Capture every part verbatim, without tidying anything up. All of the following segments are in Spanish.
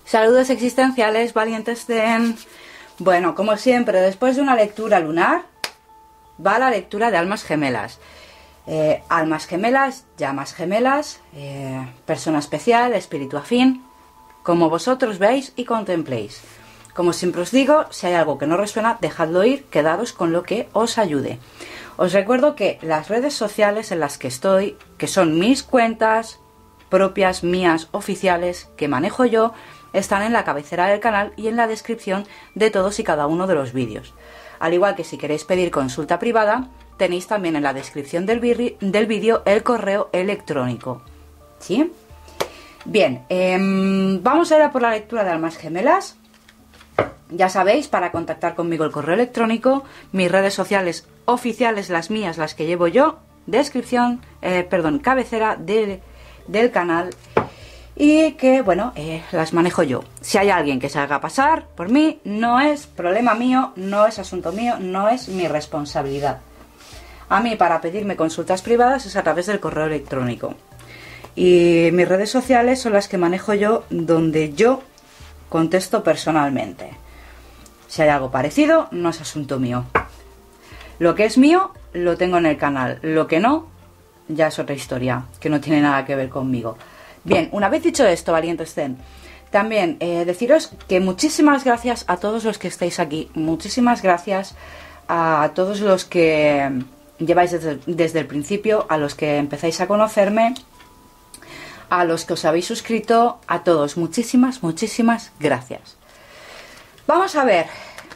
Saludos existenciales, valientes den. Bueno, como siempre, después de una lectura lunar, va la lectura de almas gemelas. Eh, almas gemelas, llamas gemelas, eh, persona especial, espíritu afín, como vosotros veis y contempléis. Como siempre os digo, si hay algo que no resuena, dejadlo ir, quedaros con lo que os ayude. Os recuerdo que las redes sociales en las que estoy, que son mis cuentas propias, mías, oficiales, que manejo yo, están en la cabecera del canal y en la descripción de todos y cada uno de los vídeos. Al igual que si queréis pedir consulta privada, tenéis también en la descripción del vídeo el correo electrónico. ¿Sí? Bien, eh, vamos a ir a por la lectura de almas gemelas. Ya sabéis, para contactar conmigo el correo electrónico, mis redes sociales oficiales, las mías, las que llevo yo, descripción, eh, perdón, cabecera de, del canal. Y que, bueno, eh, las manejo yo. Si hay alguien que se haga pasar por mí, no es problema mío, no es asunto mío, no es mi responsabilidad. A mí, para pedirme consultas privadas, es a través del correo electrónico. Y mis redes sociales son las que manejo yo, donde yo contesto personalmente. Si hay algo parecido, no es asunto mío. Lo que es mío, lo tengo en el canal. Lo que no, ya es otra historia, que no tiene nada que ver conmigo. Bien, una vez dicho esto, valientes den, también eh, deciros que muchísimas gracias a todos los que estáis aquí, muchísimas gracias a todos los que lleváis desde, desde el principio, a los que empezáis a conocerme, a los que os habéis suscrito, a todos, muchísimas, muchísimas gracias. Vamos a ver,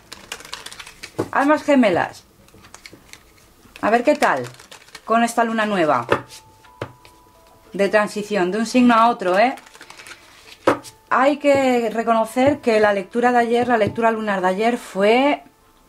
almas gemelas, a ver qué tal con esta luna nueva. De transición de un signo a otro, ¿eh? Hay que reconocer que la lectura de ayer, la lectura lunar de ayer fue...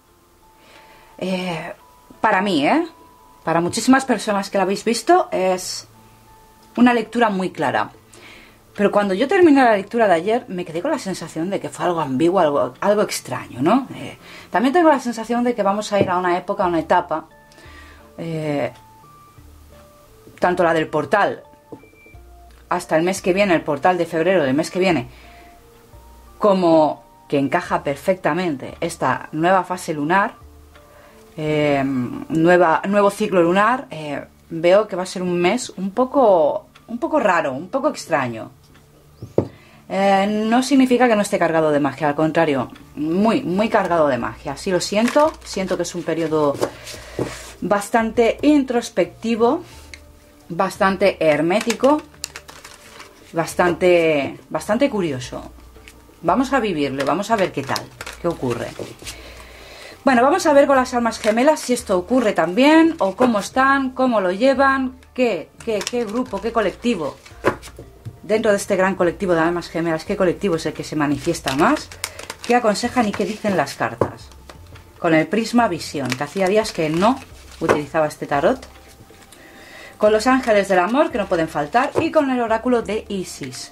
Eh, para mí, ¿eh? Para muchísimas personas que la habéis visto, es una lectura muy clara. Pero cuando yo terminé la lectura de ayer, me quedé con la sensación de que fue algo ambiguo, algo, algo extraño, ¿no? Eh, también tengo la sensación de que vamos a ir a una época, a una etapa, eh, tanto la del portal... hasta el mes que viene, el portal de febrero del mes que viene, como que encaja perfectamente esta nueva fase lunar, eh, nueva, nuevo ciclo lunar, eh, veo que va a ser un mes un poco, un poco raro, un poco extraño. Eh, no significa que no esté cargado de magia, al contrario, muy, muy cargado de magia. Sí lo siento, siento que es un periodo bastante introspectivo, bastante hermético, Bastante, bastante curioso. Vamos a vivirlo, vamos a ver qué tal, qué ocurre. Bueno, vamos a ver con las almas gemelas si esto ocurre también, o cómo están, cómo lo llevan, qué, qué, qué grupo, qué colectivo. Dentro de este gran colectivo de almas gemelas, qué colectivo es el que se manifiesta más, qué aconsejan y qué dicen las cartas. Con el prisma visión, que hacía días que no utilizaba este tarot. Con los ángeles del amor, que no pueden faltar, y con el oráculo de Isis.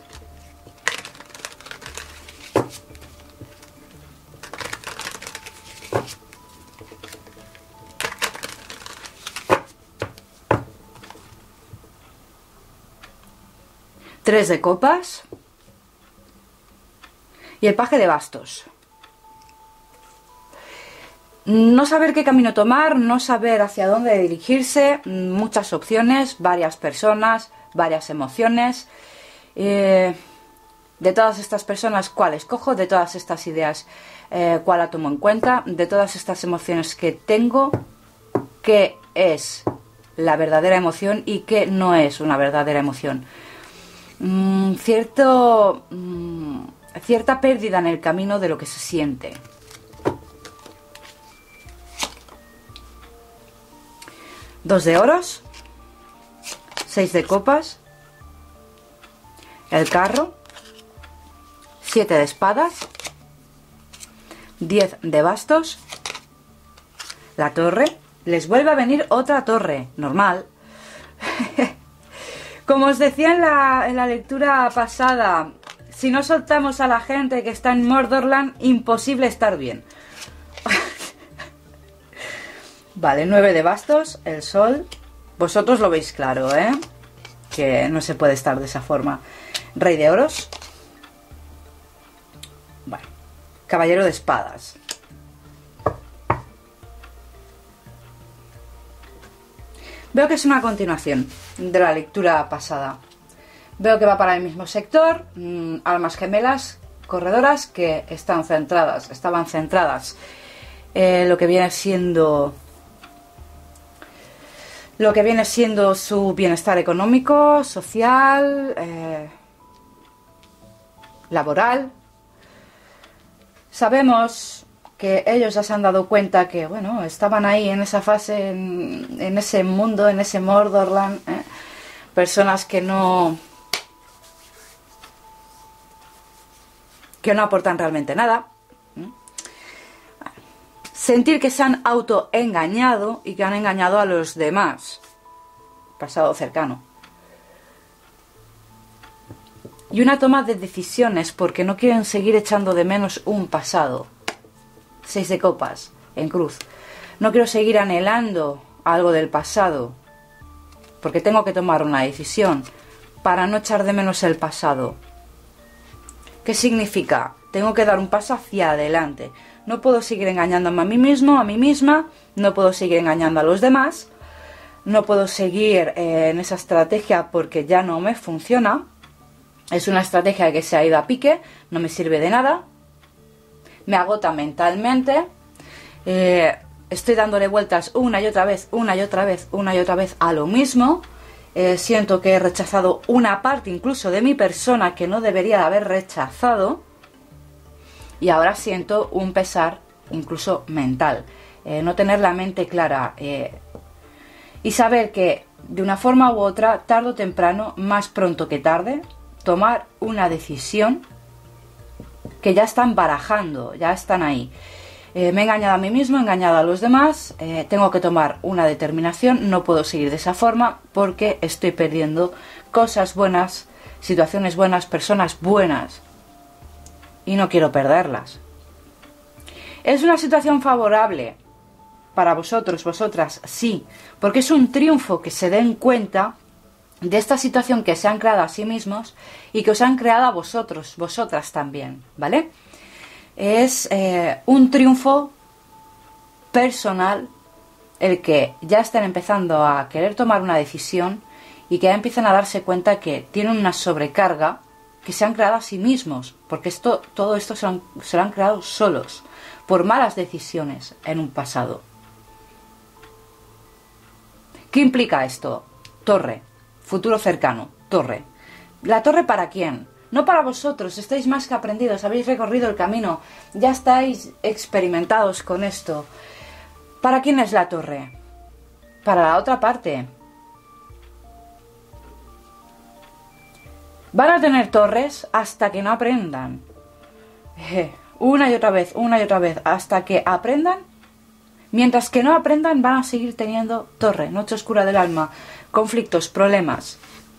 Tres de copas. Y el paje de bastos. No saber qué camino tomar, no saber hacia dónde dirigirse, muchas opciones, varias personas, varias emociones. Eh, de todas estas personas, ¿cuál escojo? De todas estas ideas, eh, ¿cuál la tomo en cuenta? De todas estas emociones que tengo, ¿qué es la verdadera emoción y qué no es una verdadera emoción? Mm, cierto, mm, cierta pérdida en el camino de lo que se siente. Dos de oros, seis de copas, el carro, siete de espadas, diez de bastos, la torre. Les vuelve a venir otra torre, normal. Como os decía en la, en la lectura pasada, si no soltamos a la gente que está en Mordorland, imposible estar bien. Vale, nueve de bastos, el sol. Vosotros lo veis claro, ¿eh? Que no se puede estar de esa forma. Rey de oros. Caballero de espadas. Veo que es una continuación de la lectura pasada. Veo que va para el mismo sector, mmm, almas gemelas, corredoras que están centradas, estaban centradas en lo que viene siendo lo que viene siendo su bienestar económico, social, eh, laboral. Sabemos que ellos ya se han dado cuenta que, bueno, estaban ahí en esa fase, en, en ese mundo, en ese Mordorland, ¿eh? Personas que no que no aportan realmente nada. ¿eh? Sentir que se han autoengañado y que han engañado a los demás. Pasado cercano. Y una toma de decisiones porque no quieren seguir echando de menos un pasado. Seis de copas, en cruz. No quiero seguir anhelando algo del pasado, porque tengo que tomar una decisión para no echar de menos el pasado. ¿Qué significa? Tengo que dar un paso hacia adelante. No puedo seguir engañándome a mí mismo, a mí misma, no puedo seguir engañando a los demás, no puedo seguir eh, en esa estrategia porque ya no me funciona. Es una estrategia que se ha ido a pique, no me sirve de nada. Me agota mentalmente, eh, estoy dándole vueltas una y otra vez, una y otra vez, una y otra vez a lo mismo. Eh, siento que he rechazado una parte incluso de mi persona que no debería de haber rechazado. Y ahora siento un pesar incluso mental. Eh, no tener la mente clara. Eh, y saber que de una forma u otra, tarde o temprano, más pronto que tarde, tomar una decisión que ya están barajando, ya están ahí. Eh, me he engañado a mí mismo, he engañado a los demás, eh, tengo que tomar una determinación, no puedo seguir de esa forma porque estoy perdiendo cosas buenas, situaciones buenas, personas buenas y no quiero perderlas. ¿Es una situación favorable para vosotros, vosotras? Sí, porque es un triunfo que se den cuenta de esta situación que se han creado a sí mismos y que os han creado a vosotros, vosotras también, ¿vale? Es eh, un triunfo personal el que ya estén empezando a querer tomar una decisión y que ya empiezan a darse cuenta que tienen una sobrecarga que se han creado a sí mismos, porque esto, todo esto se lo, han, se lo han creado solos, por malas decisiones en un pasado. ¿Qué implica esto? Torre. Futuro cercano, torre. ¿La torre para quién? No para vosotros, estáis más que aprendidos, habéis recorrido el camino, ya estáis experimentados con esto. ¿Para quién es la torre? Para la otra parte. Van a tener torres hasta que no aprendan. Eh, una y otra vez, una y otra vez, hasta que aprendan. Mientras que no aprendan, van a seguir teniendo torre, noche oscura del alma, conflictos, problemas.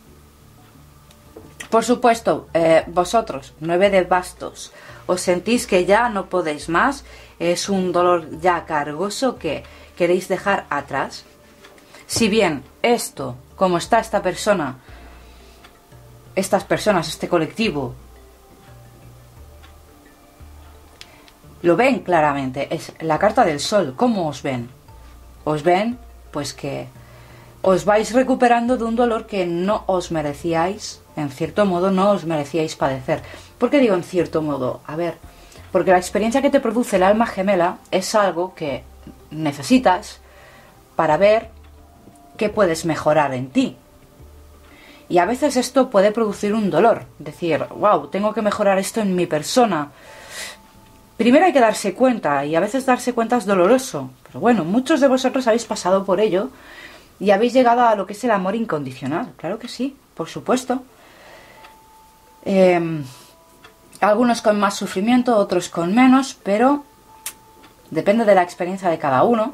Por supuesto, eh, vosotros, nueve de bastos, os sentís que ya no podéis más, es un dolor ya cargoso que queréis dejar atrás. Si bien esto, como está esta persona, estas personas, este colectivo, lo ven claramente, es la carta del sol. ¿Cómo os ven? Os ven, pues que os vais recuperando de un dolor que no os merecíais, en cierto modo no os merecíais padecer. ¿Por qué digo en cierto modo? A ver, porque la experiencia que te produce el alma gemela es algo que necesitas para ver qué puedes mejorar en ti. Y a veces esto puede producir un dolor, decir, wow, tengo que mejorar esto en mi persona. Primero hay que darse cuenta, y a veces darse cuenta es doloroso. Pero bueno, muchos de vosotros habéis pasado por ello y habéis llegado a lo que es el amor incondicional. Claro que sí, por supuesto. Eh, algunos con más sufrimiento, otros con menos, pero depende de la experiencia de cada uno.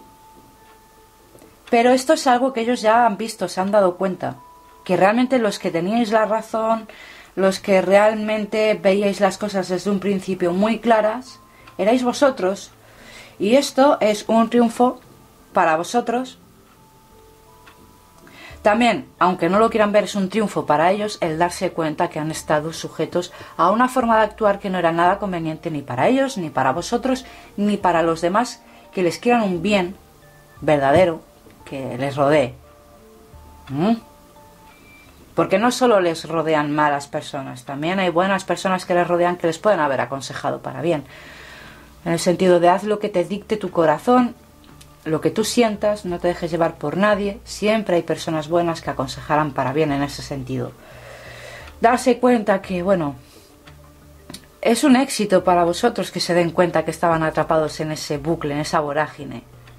Pero esto es algo que ellos ya han visto, se han dado cuenta. Que realmente los que teníais la razón, los que realmente veíais las cosas desde un principio muy claras, erais vosotros. Y esto es un triunfo para vosotros. También, aunque no lo quieran ver, es un triunfo para ellos el darse cuenta que han estado sujetos a una forma de actuar que no era nada conveniente ni para ellos, ni para vosotros, ni para los demás que les quieran un bien verdadero que les rodee. ¿Mm? Porque no solo les rodean malas personas, también hay buenas personas que les rodean que les pueden haber aconsejado para bien. En el sentido de haz lo que te dicte tu corazón, lo que tú sientas, no te dejes llevar por nadie. Siempre hay personas buenas que aconsejarán para bien en ese sentido. Darse cuenta que, bueno, es un éxito para vosotros que se den cuenta que estaban atrapados en ese bucle, en esa vorágine.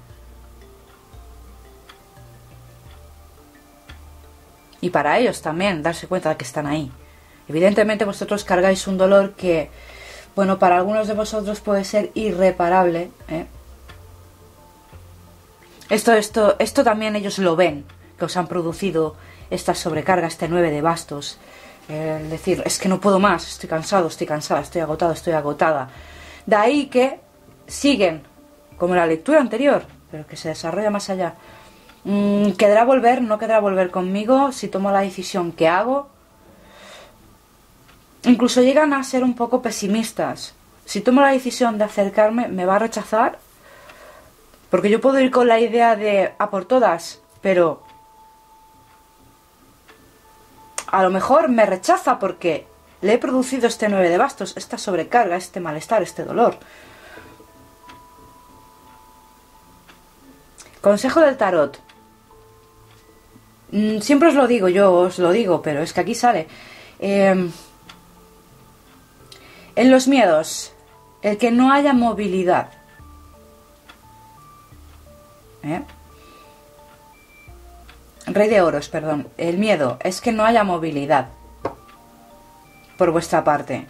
Y para ellos también, darse cuenta de que están ahí. Evidentemente vosotros cargáis un dolor que, bueno, para algunos de vosotros puede ser irreparable, ¿eh? Esto, esto, esto también ellos lo ven, que os han producido esta sobrecarga, este nueve de bastos. Eh, el decir, es que no puedo más, estoy cansado, estoy cansada, estoy agotado, estoy agotada. De ahí que siguen, como la lectura anterior, pero que se desarrolla más allá. Mm, ¿Quedará volver? ¿No quedará volver conmigo? Si tomo la decisión, ¿qué hago? Incluso llegan a ser un poco pesimistas. Si tomo la decisión de acercarme, ¿me va a rechazar? Porque yo puedo ir con la idea de a por todas, pero a lo mejor me rechaza porque le he producido este nueve de bastos, esta sobrecarga, este malestar, este dolor. Consejo del tarot. Siempre os lo digo, yo os lo digo, pero es que aquí sale. Eh, en los miedos, el que no haya movilidad. ¿Eh? Rey de oros, perdón. El miedo es que no haya movilidad por vuestra parte.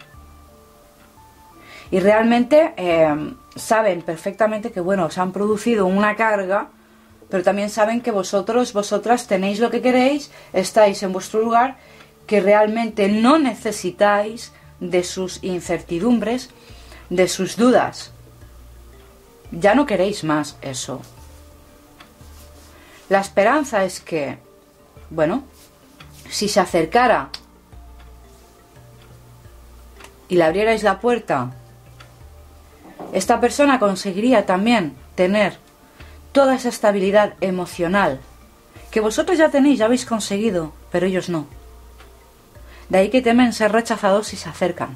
Y realmente eh, saben perfectamente que, bueno, os han producido una carga, pero también saben que vosotros, vosotras tenéis lo que queréis, estáis en vuestro lugar, que realmente no necesitáis de sus incertidumbres, de sus dudas. Ya no queréis más eso. La esperanza es que, bueno, si se acercara y le abrierais la puerta, esta persona conseguiría también tener toda esa estabilidad emocional que vosotros ya tenéis, ya habéis conseguido, pero ellos no. De ahí que temen ser rechazados si se acercan.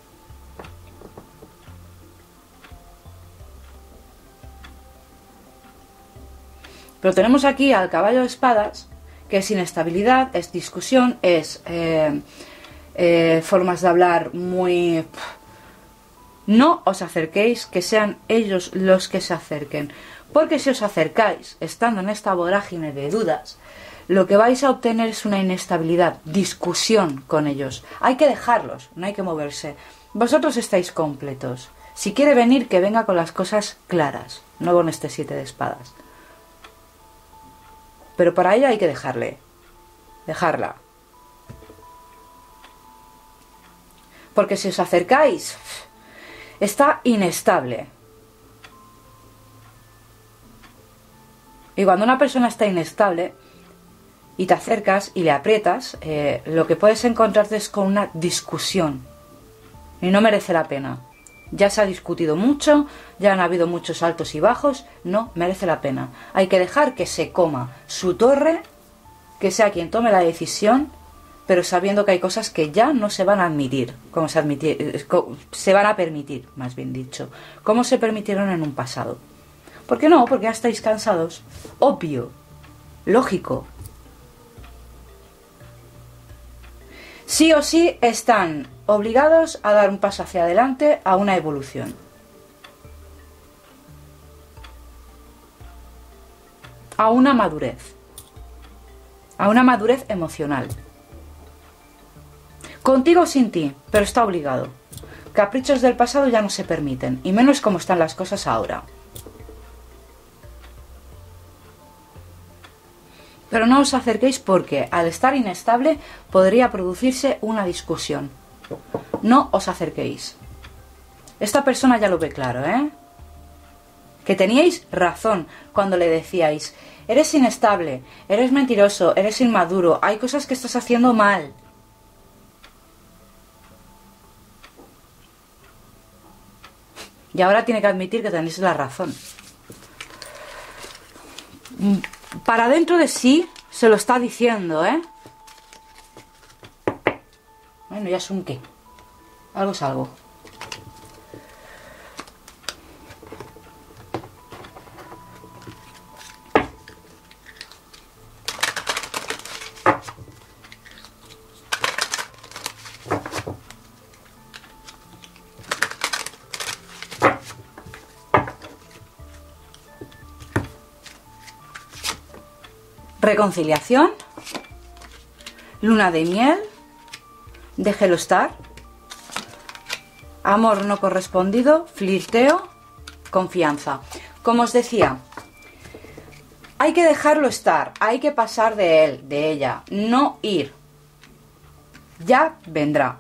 Pero tenemos aquí al caballo de espadas, que es inestabilidad, es discusión, es eh, eh, formas de hablar muy... No os acerquéis, que sean ellos los que se acerquen. Porque si os acercáis, estando en esta vorágine de dudas, lo que vais a obtener es una inestabilidad, discusión con ellos. Hay que dejarlos, no hay que moverse. Vosotros estáis completos. Si quiere venir, que venga con las cosas claras, no con este siete de espadas. Pero para ella hay que dejarle, dejarla. Porque si os acercáis, está inestable. Y cuando una persona está inestable y te acercas y le aprietas, eh, lo que puedes encontrarte es con una discusión. Y no merece la pena. Ya se ha discutido mucho, ya han habido muchos altos y bajos, no merece la pena. Hay que dejar que se coma su torre, que sea quien tome la decisión, pero sabiendo que hay cosas que ya no se van a admitir, como se, admitir, se van a permitir, más bien dicho, como se permitieron en un pasado. ¿Por qué no? Porque ya estáis cansados. Obvio, lógico. Sí o sí están obligados a dar un paso hacia adelante, a una evolución. A una madurez. A una madurez emocional. Contigo o sin ti, pero está obligado. Caprichos del pasado ya no se permiten, y menos como están las cosas ahora. Pero no os acerquéis porque, al estar inestable, podría producirse una discusión. No os acerquéis. Esta persona ya lo ve claro, ¿eh? Que teníais razón cuando le decíais, Eres inestable, eres mentiroso, eres inmaduro, hay cosas que estás haciendo mal. Y ahora tiene que admitir que tenéis la razón. Para dentro de sí se lo está diciendo, ¿eh? Bueno, ya es un qué. Algo es algo. Reconciliación, luna de miel, déjelo estar, amor no correspondido, flirteo, confianza. Como os decía, hay que dejarlo estar, hay que pasar de él, de ella, no ir. Ya vendrá.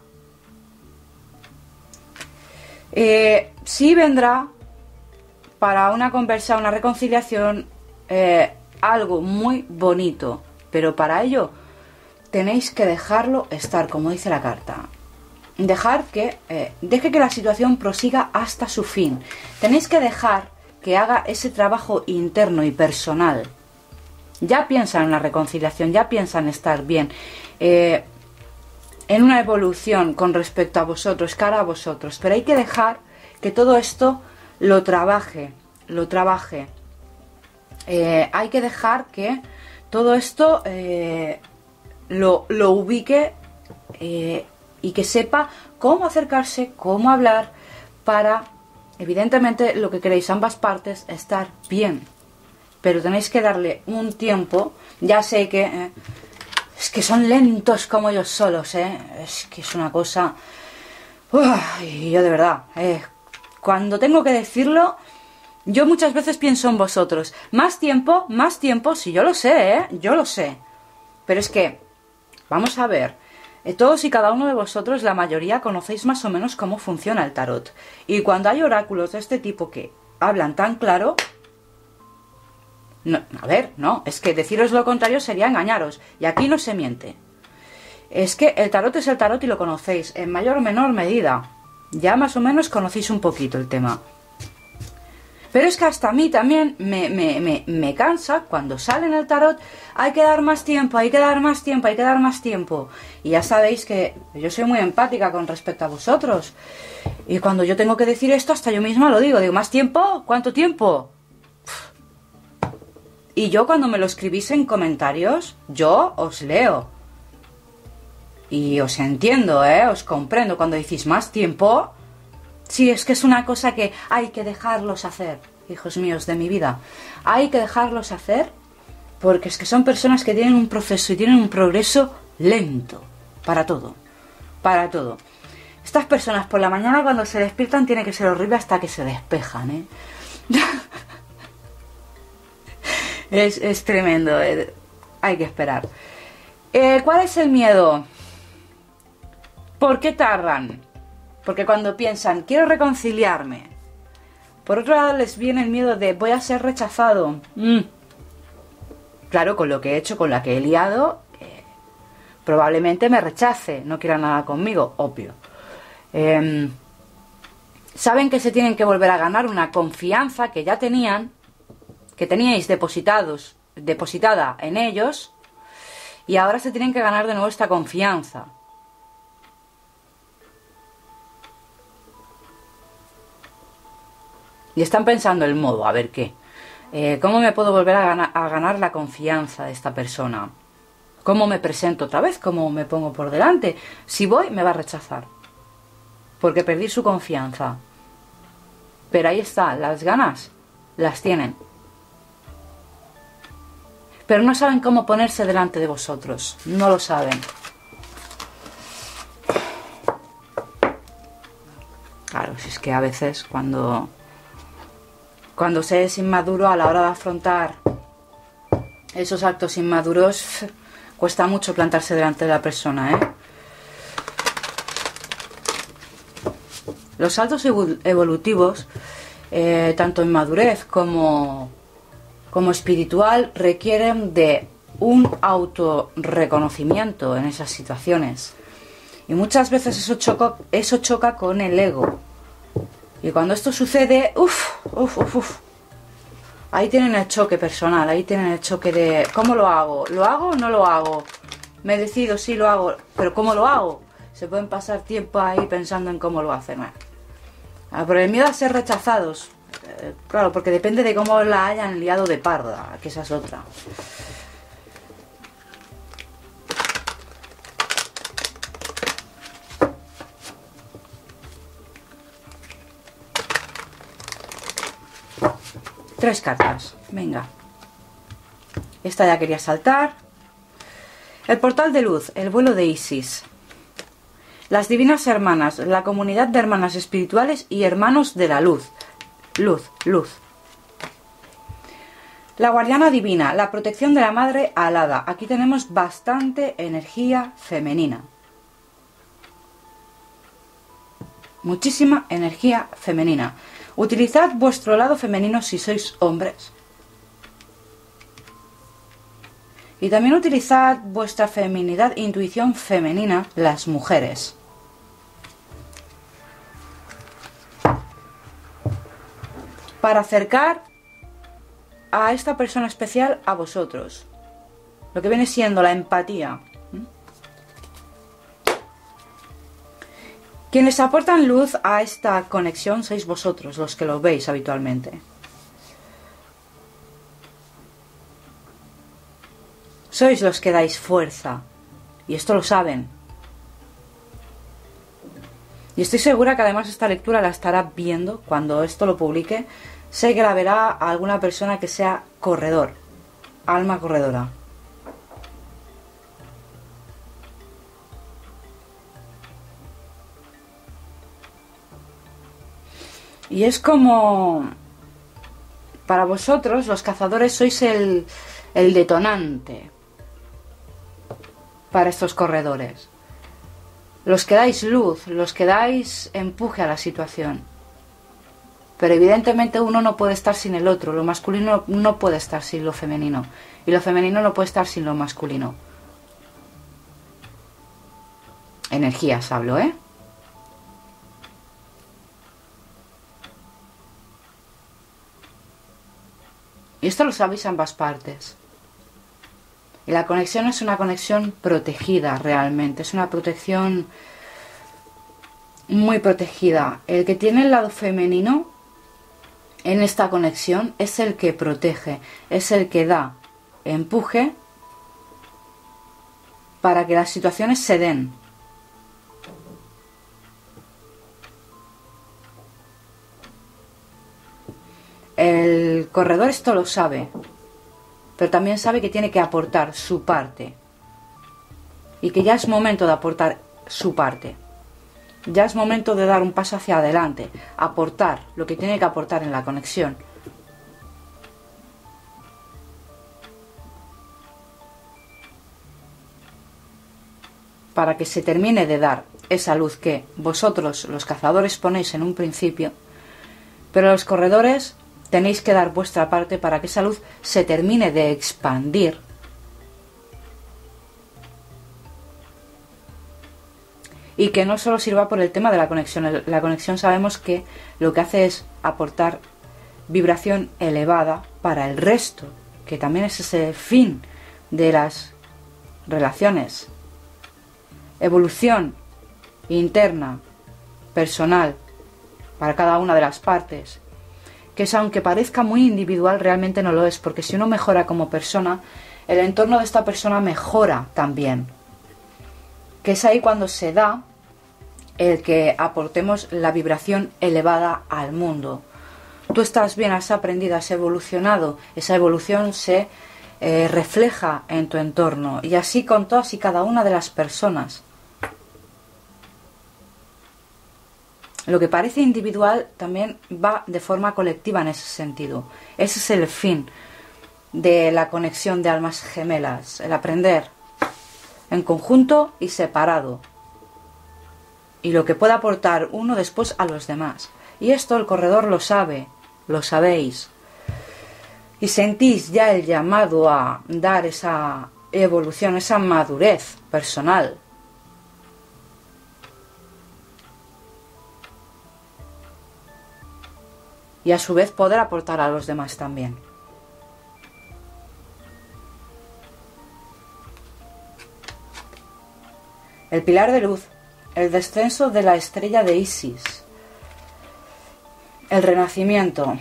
Eh, sí vendrá para una conversa, una reconciliación, eh, algo muy bonito, pero para ello tenéis que dejarlo estar, como dice la carta. Dejar que eh, deje que la situación prosiga hasta su fin. Tenéis que dejar que haga ese trabajo interno y personal. Ya piensa en la reconciliación, ya piensa en estar bien, eh, en una evolución con respecto a vosotros, cara a vosotros, pero hay que dejar que todo esto lo trabaje, lo trabaje. Eh, hay que dejar que todo esto eh, lo, lo ubique eh, y que sepa cómo acercarse, cómo hablar para, evidentemente, lo que queréis ambas partes, estar bien. Pero tenéis que darle un tiempo. Ya sé que eh, es que son lentos como ellos solos, ¿eh? Es que es una cosa... Uf, y yo de verdad, eh, cuando tengo que decirlo... Yo muchas veces pienso en vosotros. Más tiempo, más tiempo, sí, yo lo sé, ¿eh? Yo lo sé. Pero es que, vamos a ver, eh, todos y cada uno de vosotros, la mayoría, conocéis más o menos cómo funciona el tarot. Y cuando hay oráculos de este tipo que hablan tan claro... No, a ver, no, es que deciros lo contrario sería engañaros. Y aquí no se miente. Es que el tarot es el tarot y lo conocéis, en mayor o menor medida. Ya más o menos conocéis un poquito el tema. Pero es que hasta a mí también me, me, me, me cansa cuando sale en el tarot. Hay que dar más tiempo, hay que dar más tiempo, hay que dar más tiempo. Y ya sabéis que yo soy muy empática con respecto a vosotros. Y cuando yo tengo que decir esto, hasta yo misma lo digo. Digo, ¿más tiempo? ¿Cuánto tiempo? Y yo cuando me lo escribís en comentarios, yo os leo. Y os entiendo, ¿eh? Os comprendo. Cuando decís más tiempo... Sí, es que es una cosa que hay que dejarlos hacer, hijos míos de mi vida. Hay que dejarlos hacer porque es que son personas que tienen un proceso y tienen un progreso lento para todo, para todo. Estas personas por la mañana cuando se despiertan tiene que ser horrible hasta que se despejan, ¿eh? es, es tremendo, eh. Hay que esperar. Eh, ¿Cuál es el miedo? ¿Por qué tardan? Porque cuando piensan, quiero reconciliarme. Por otro lado les viene el miedo de, voy a ser rechazado. Mm. Claro, con lo que he hecho, con la que he liado, eh, probablemente me rechace, no quiera nada conmigo, obvio. Eh, saben que se tienen que volver a ganar una confianza que ya tenían, que teníais depositados, depositada en ellos, y ahora se tienen que ganar de nuevo esta confianza. Y están pensando el modo, a ver qué. Eh, ¿Cómo me puedo volver a ganar, a ganar la confianza de esta persona? ¿Cómo me presento otra vez? ¿Cómo me pongo por delante? Si voy, me va a rechazar. Porque perdí su confianza. Pero ahí está, las ganas las tienen. Pero no saben cómo ponerse delante de vosotros. No lo saben. Claro, si es que a veces cuando... Cuando se es inmaduro a la hora de afrontar esos actos inmaduros, cuesta mucho plantarse delante de la persona, ¿eh? Los saltos evolutivos, eh, tanto en madurez como como espiritual requieren de un autorreconocimiento en esas situaciones. Y muchas veces eso choca, eso choca con el ego. Y cuando esto sucede, uff, uff, uff, uff. Ahí tienen el choque personal, ahí tienen el choque de ¿cómo lo hago? ¿Lo hago o no lo hago? Me decido, sí lo hago, pero ¿cómo lo hago? Se pueden pasar tiempo ahí pensando en cómo lo hacen. Ah, por el miedo a ser rechazados. Eh, claro, porque depende de cómo la hayan liado de parda, que esa es otra. Tres cartas, venga. Esta ya quería saltar. El portal de luz, el vuelo de Isis. Las divinas hermanas, la comunidad de hermanas espirituales y hermanos de la luz. Luz, luz. La guardiana divina, la protección de la madre alada. Aquí tenemos bastante energía femenina. Muchísima energía femenina. Utilizad vuestro lado femenino si sois hombres. Y también utilizad vuestra feminidad e intuición femenina, las mujeres. Para acercar a esta persona especial a vosotros. Lo que viene siendo la empatía. Quienes aportan luz a esta conexión sois vosotros, los que lo veis habitualmente. Sois los que dais fuerza. Y esto lo saben. Y estoy segura que además esta lectura la estará viendo cuando esto lo publique. Sé que la verá a alguna persona que sea corredor. Alma corredora. Y es como... Para vosotros, los cazadores, sois el, el detonante para estos corredores. Los que dais luz, los que dais empuje a la situación. Pero evidentemente uno no puede estar sin el otro. Lo masculino no puede estar sin lo femenino. Y lo femenino no puede estar sin lo masculino. Energías hablo, ¿eh? Y esto lo sabéis ambas partes. Y la conexión es una conexión protegida realmente. Es una protección muy protegida. El que tiene el lado femenino en esta conexión es el que protege. Es el que da empuje para que las situaciones se den. El corredor esto lo sabe, pero también sabe que tiene que aportar su parte y que ya es momento de aportar su parte. Ya es momento de dar un paso hacia adelante, aportar lo que tiene que aportar en la conexión. Para que se termine de dar esa luz que vosotros, los cazadores, ponéis en un principio, pero los corredores tenéis que dar vuestra parte para que esa luz se termine de expandir y que no solo sirva por el tema de la conexión. La conexión sabemos que lo que hace es aportar vibración elevada para el resto, que también es ese fin de las relaciones. Evolución interna, personal, para cada una de las partes. Que es, aunque parezca muy individual, realmente no lo es, porque si uno mejora como persona, el entorno de esta persona mejora también. Que es ahí cuando se da el que aportemos la vibración elevada al mundo. Tú estás bien, has aprendido, has evolucionado, esa evolución se eh, refleja en tu entorno, y así con todas y cada una de las personas. Lo que parece individual también va de forma colectiva en ese sentido. Ese es el fin de la conexión de almas gemelas, el aprender en conjunto y separado. Y lo que pueda aportar uno después a los demás. Y esto el corredor lo sabe, lo sabéis. y sentís ya el llamado a dar esa evolución, esa madurez personal. Y a su vez poder aportar a los demás también. El pilar de luz, el descenso de la estrella de Isis, el renacimiento.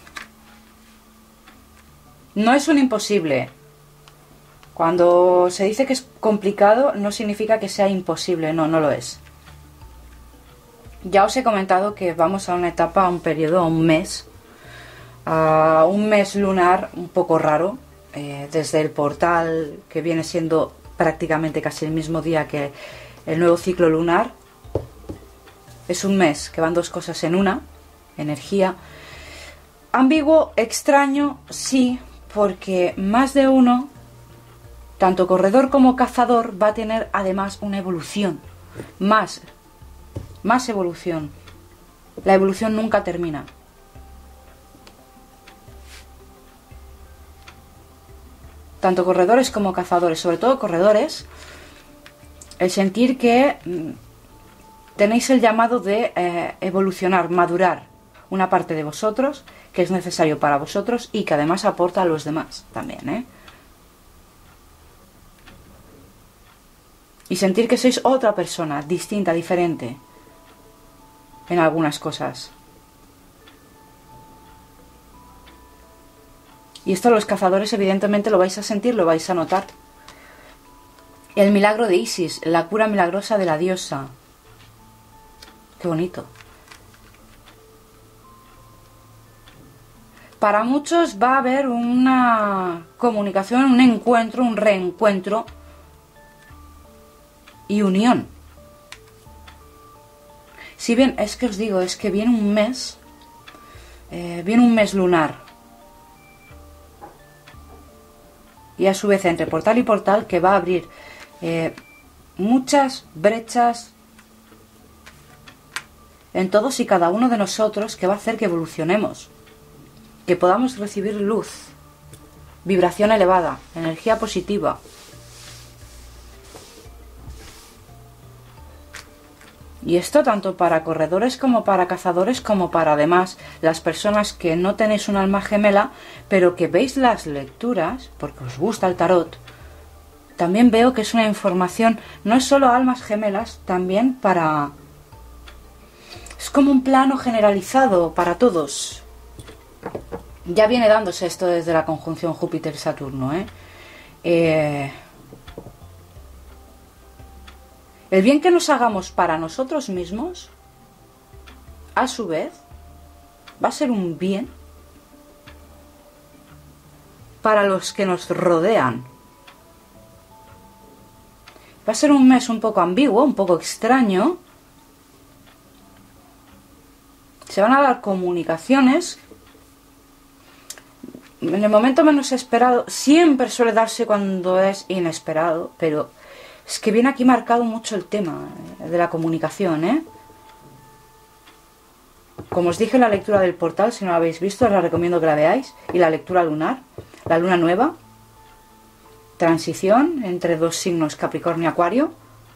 No es un imposible. Cuando se dice que es complicado, no significa que sea imposible, no, no lo es. Ya os he comentado que vamos a una etapa, a un periodo, a un mes, a un mes lunar un poco raro, eh, desde el portal, que viene siendo prácticamente casi el mismo día que el nuevo ciclo lunar. Es un mes que van dos cosas en una, energía. Ambiguo, extraño, sí, porque más de uno, tanto corredor como cazador, va a tener además una evolución, más, más evolución. La evolución nunca termina. Tanto corredores como cazadores, sobre todo corredores, el sentir que mm, tenéis el llamado de eh, evolucionar, madurar una parte de vosotros que es necesario para vosotros y que además aporta a los demás también, ¿eh? Y sentir que sois otra persona, distinta, diferente en algunas cosas. Y esto los cazadores evidentemente lo vais a sentir, lo vais a notar. El milagro de Isis, la cura milagrosa de la diosa. Qué bonito. Para muchos va a haber una comunicación, un encuentro, un reencuentro y unión. Si bien, es que os digo, es que viene un mes, eh, viene un mes lunar. Y a su vez entre portal y portal que va a abrir eh, muchas brechas en todos y cada uno de nosotros, que va a hacer que evolucionemos, que podamos recibir luz, vibración elevada, energía positiva. Y esto tanto para corredores como para cazadores, como para además las personas que no tenéis un alma gemela, pero que veis las lecturas, porque os gusta el tarot. También veo que es una información, no es solo almas gemelas, también para... es como un plano generalizado para todos. Ya viene dándose esto desde la conjunción Júpiter-Saturno, ¿eh? Eh... El bien que nos hagamos para nosotros mismos, a su vez, va a ser un bien para los que nos rodean. Va a ser un mes un poco ambiguo, un poco extraño. Se van a dar comunicaciones. En el momento menos esperado, siempre suele darse cuando es inesperado, pero es que viene aquí marcado mucho el tema de la comunicación, ¿eh? Como os dije en la lectura del portal, si no la habéis visto, os la recomiendo que la veáis. Y la lectura lunar, la luna nueva, transición entre dos signos Capricornio y Acuario.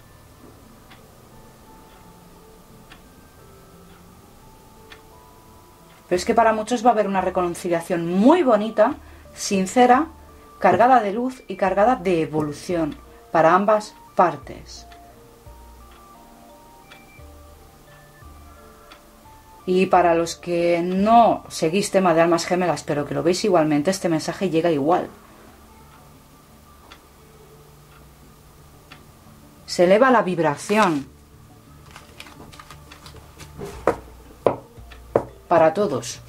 Pero es que para muchos va a haber una reconciliación muy bonita, sincera, cargada de luz y cargada de evolución para ambas partes. Y para los que no seguís tema de almas gemelas, pero que lo veis igualmente, este mensaje llega igual. Se eleva la vibración para todos.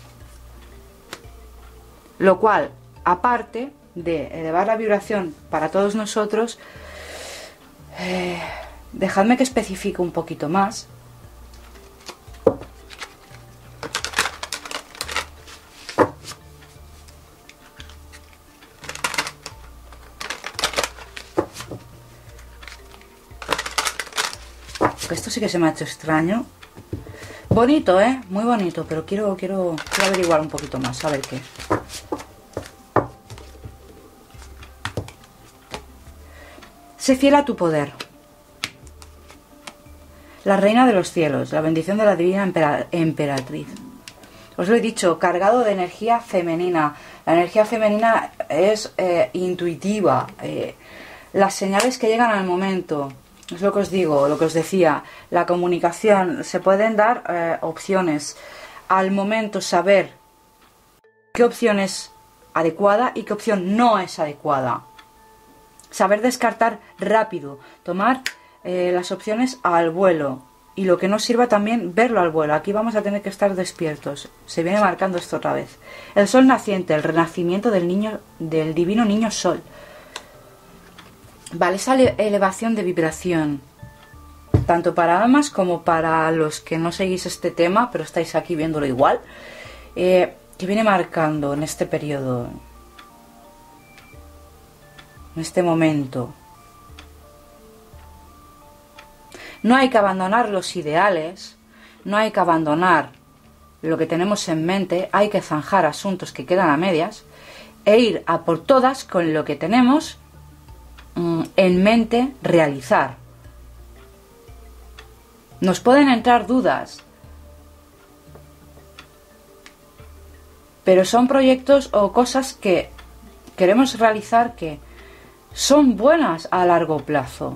Lo cual, aparte de elevar la vibración para todos nosotros, eh, dejadme que especifique un poquito más. Esto sí que se me ha hecho extraño. Bonito, ¿eh? Muy bonito, pero quiero, quiero, quiero averiguar un poquito más, a ver qué. Sé fiel a tu poder. La reina de los cielos, la bendición de la divina empera- emperatriz. Os lo he dicho, cargado de energía femenina. La energía femenina es eh, intuitiva. Eh, las señales que llegan al momento. Es lo que os digo, lo que os decía. La comunicación. Se pueden dar eh, opciones. Al momento saber qué opción es adecuada y qué opción no es adecuada. Saber descartar rápido. Tomar eh, las opciones al vuelo. Y lo que no sirva también verlo al vuelo. Aquí vamos a tener que estar despiertos. Se viene marcando esto otra vez. El sol naciente, el renacimiento del niño, del divino niño sol. Vale, esa elevación de vibración. Tanto para almas como para los que no seguís este tema, pero estáis aquí viéndolo igual. Eh, que viene marcando en este periodo. En este momento. No hay que abandonar los ideales, no hay que abandonar lo que tenemos en mente, hay que zanjar asuntos que quedan a medias e ir a por todas con lo que tenemos mm, en mente realizar. Nos pueden entrar dudas, pero son proyectos o cosas que queremos realizar que son buenas a largo plazo.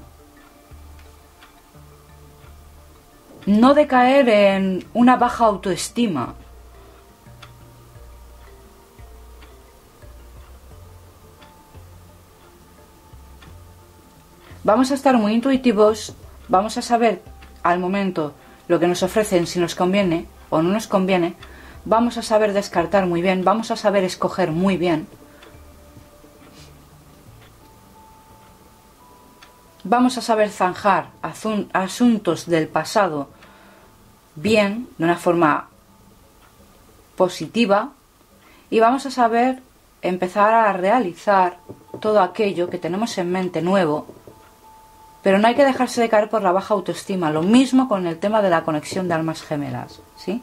No decaer en una baja autoestima. Vamos a estar muy intuitivos, vamos a saber al momento lo que nos ofrecen, si nos conviene o no nos conviene, vamos a saber descartar muy bien, vamos a saber escoger muy bien. Vamos a saber zanjar asuntos del pasado bien, de una forma positiva, y vamos a saber empezar a realizar todo aquello que tenemos en mente nuevo, pero no hay que dejarse de caer por la baja autoestima. Lo mismo con el tema de la conexión de almas gemelas, ¿sí?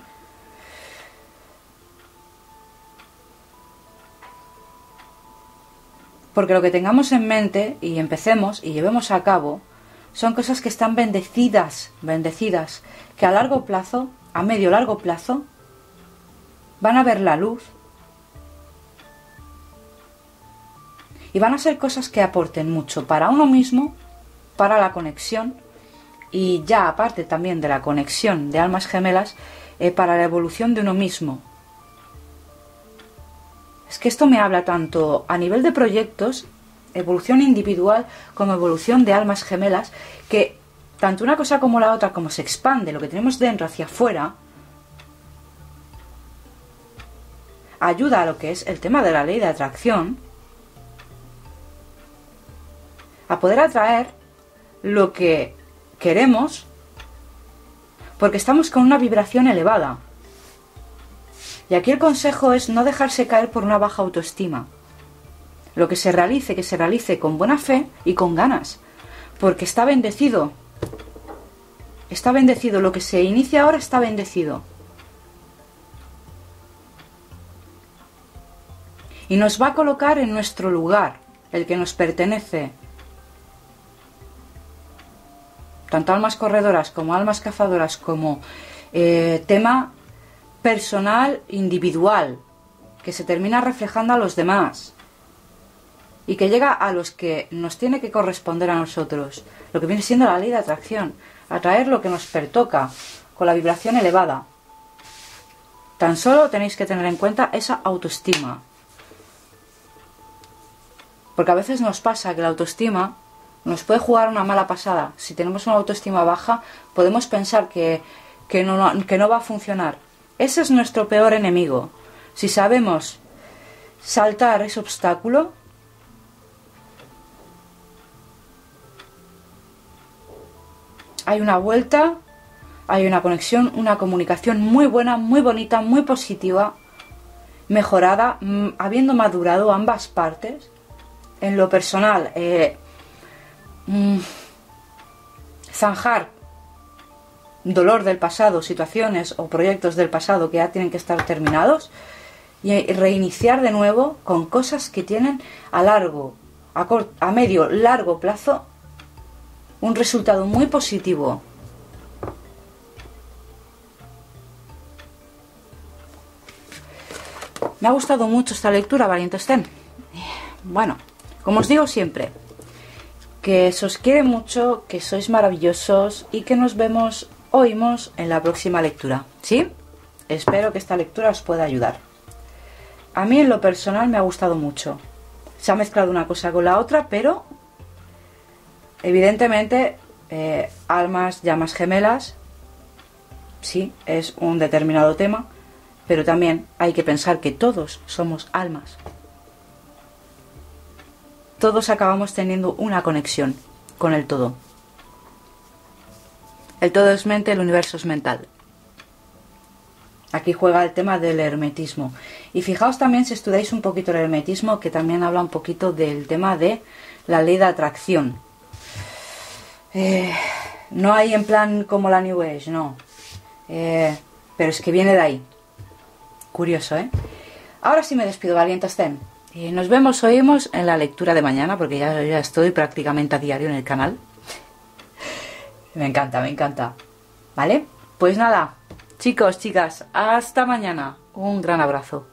Porque lo que tengamos en mente y empecemos y llevemos a cabo son cosas que están bendecidas, bendecidas, que a largo plazo, a medio largo plazo, van a ver la luz y van a ser cosas que aporten mucho para uno mismo, para la conexión y ya aparte también de la conexión de almas gemelas, eh, para la evolución de uno mismo. Es que esto me habla tanto a nivel de proyectos, evolución individual, como evolución de almas gemelas, que tanto una cosa como la otra, como se expande lo que tenemos dentro hacia afuera, ayuda a lo que es el tema de la ley de atracción, a poder atraer lo que queremos, porque estamos con una vibración elevada. Y aquí el consejo es no dejarse caer por una baja autoestima. Lo que se realice, que se realice con buena fe y con ganas, porque está bendecido. Está bendecido, lo que se inicia ahora está bendecido. Y nos va a colocar en nuestro lugar, el que nos pertenece. Tanto almas corredoras como almas cazadoras, como eh, tema personal, individual, que se termina reflejando a los demás y que llega a los que nos tiene que corresponder a nosotros, lo que viene siendo la ley de atracción, atraer lo que nos pertoca con la vibración elevada. Tan solo tenéis que tener en cuenta esa autoestima, porque a veces nos pasa que la autoestima nos puede jugar una mala pasada. Si tenemos una autoestima baja, podemos pensar que, que, no, que no va a funcionar. Ese es nuestro peor enemigo. Si sabemos saltar ese obstáculo, hay una vuelta, hay una conexión, una comunicación muy buena, muy bonita, muy positiva, mejorada, mmm, habiendo madurado ambas partes. En lo personal, eh, mmm, zanjar dolor del pasado, situaciones o proyectos del pasado que ya tienen que estar terminados y reiniciar de nuevo con cosas que tienen a largo, a, corto, a medio, largo plazo un resultado muy positivo. Me ha gustado mucho esta lectura, valientes ten. Bueno, como os digo siempre, que se os quiere mucho, que sois maravillosos y que nos vemos, oímos en la próxima lectura, ¿sí? Espero que esta lectura os pueda ayudar. A mí en lo personal me ha gustado mucho. Se ha mezclado una cosa con la otra, pero evidentemente eh, almas, llamas gemelas, sí, es un determinado tema, pero también hay que pensar que todos somos almas. Todos acabamos teniendo una conexión con el todo. El todo es mente, el universo es mental. Aquí juega el tema del hermetismo. Y fijaos también, si estudiáis un poquito el hermetismo, que también habla un poquito del tema de la ley de atracción. Eh, no hay en plan como la New Age, no. Eh, pero es que viene de ahí. Curioso, ¿eh? Ahora sí me despido, valientes ten. Y nos vemos, oímos en la lectura de mañana, porque ya, ya estoy prácticamente a diario en el canal. Me encanta, me encanta. ¿Vale? Pues nada, chicos, chicas, hasta mañana. Un gran abrazo.